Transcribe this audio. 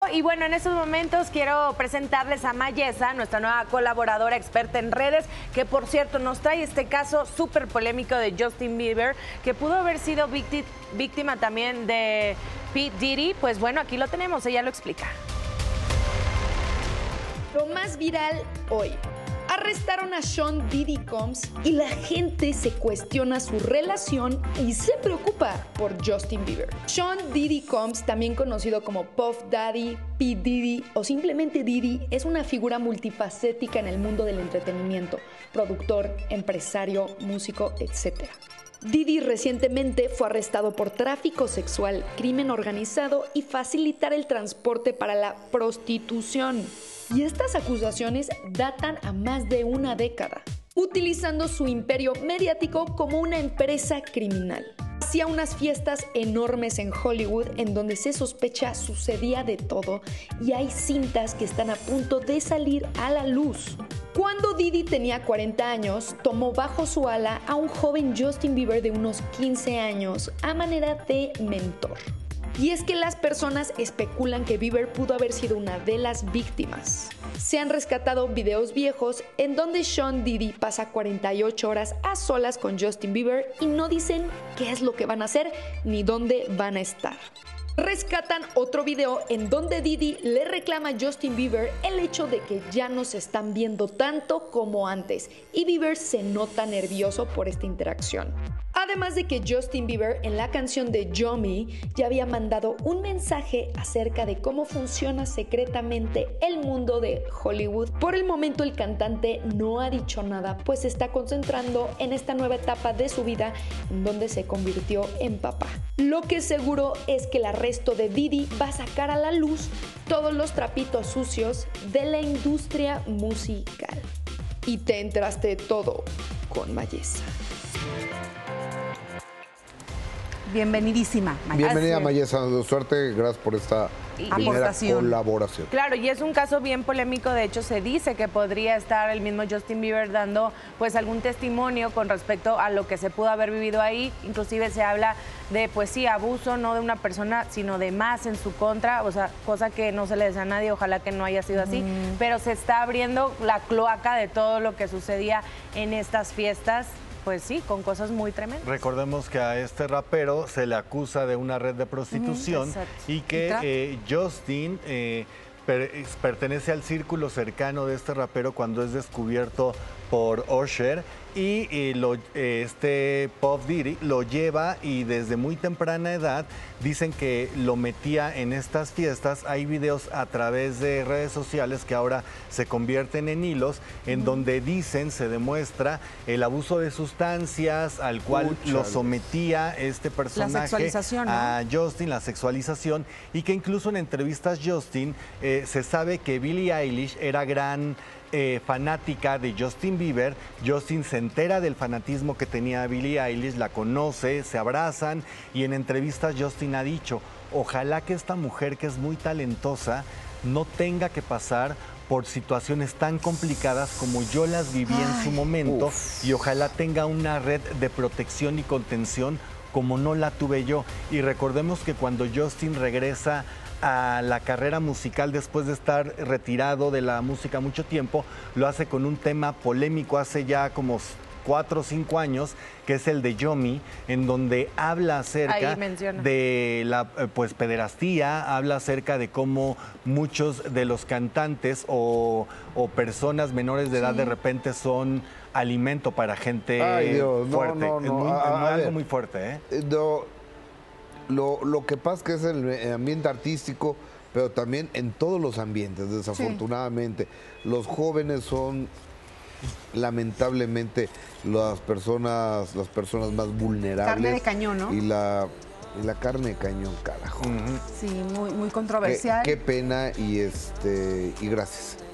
Y bueno, en estos momentos quiero presentarles a Mayesa, nuestra nueva colaboradora experta en redes, que por cierto nos trae este caso súper polémico de Justin Bieber, que pudo haber sido víctima también de P. Diddy. Pues bueno, aquí lo tenemos, ella lo explica. Lo más viral hoy. Arrestaron a Sean Diddy Combs y la gente se cuestiona su relación y se preocupa por Justin Bieber. Sean Diddy Combs, también conocido como Puff Daddy, P. Diddy o simplemente Diddy, es una figura multifacética en el mundo del entretenimiento, productor, empresario, músico, etc. Diddy recientemente fue arrestado por tráfico sexual, crimen organizado y facilitar el transporte para la prostitución. Y estas acusaciones datan a más de una década, utilizando su imperio mediático como una empresa criminal. Hacía unas fiestas enormes en Hollywood en donde se sospecha sucedía de todo y hay cintas que están a punto de salir a la luz. Cuando Diddy tenía 40 años, tomó bajo su ala a un joven Justin Bieber de unos 15 años a manera de mentor. Y es que las personas especulan que Bieber pudo haber sido una de las víctimas. Se han rescatado videos viejos en donde Sean Diddy pasa 48 horas a solas con Justin Bieber y no dicen qué es lo que van a hacer ni dónde van a estar. Rescatan otro video en donde Diddy le reclama a Justin Bieber el hecho de que ya no se están viendo tanto como antes y Bieber se nota nervioso por esta interacción. Además de que Justin Bieber en la canción de Yummy ya había mandado un mensaje acerca de cómo funciona secretamente el mundo de Hollywood. Por el momento el cantante no ha dicho nada, pues se está concentrando en esta nueva etapa de su vida en donde se convirtió en papá. Lo que seguro es que el arresto de Diddy va a sacar a la luz todos los trapitos sucios de la industria musical. Y te enteraste de todo con Mayesa. Bienvenidísima, Mayesa. Bienvenida, Mayesa. Suerte, gracias por esta primera colaboración. Claro, y es un caso bien polémico. De hecho, se dice que podría estar el mismo Justin Bieber dando pues algún testimonio con respecto a lo que se pudo haber vivido ahí. Inclusive se habla de, pues sí, abuso, no de una persona, sino de más en su contra, o sea, cosa que no se le desea a nadie, ojalá que no haya sido así, pero se está abriendo la cloaca de todo lo que sucedía en estas fiestas. Pues sí, con cosas muy tremendas. Recordemos que a este rapero se le acusa de una red de prostitución y que Justin pertenece al círculo cercano de este rapero cuando es descubierto por Usher y este Puff Diddy lo lleva y desde muy temprana edad dicen que lo metía en estas fiestas. Hay videos a través de redes sociales que ahora se convierten en hilos en donde dicen, se demuestra el abuso de sustancias al cual lo sometía este personaje, la sexualización, ¿no? A Justin, la sexualización, y que incluso en entrevistas Justin se sabe que Billie Eilish era gran fanática de Justin Bieber. Justin se entera del fanatismo que tenía Billie Eilish, la conoce, se abrazan y en entrevistas Justin ha dicho, ojalá que esta mujer que es muy talentosa no tenga que pasar por situaciones tan complicadas como yo las viví en su momento y ojalá tenga una red de protección y contención como no la tuve yo. Y recordemos que cuando Justin regresa a la carrera musical después de estar retirado de la música mucho tiempo, lo hace con un tema polémico hace ya como 4 o 5 años, que es el de Yummy, en donde habla acerca de la pederastía, habla acerca de cómo muchos de los cantantes o personas menores de edad de repente son alimento para gente fuerte. Es algo muy fuerte, ¿eh? Lo que pasa es que es el ambiente artístico, pero también en todos los ambientes, desafortunadamente. Los jóvenes son, lamentablemente, las personas más vulnerables. Carne de cañón, ¿no? Y la carne de cañón, carajo. Sí, muy controversial. Qué pena y gracias.